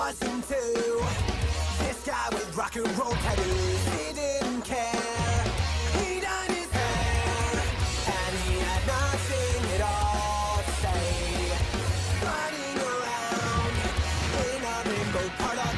was into this guy with rock and roll tattoos. He didn't care. He dyed his hair, and he had nothing at all to say. Riding around in a rainbow part of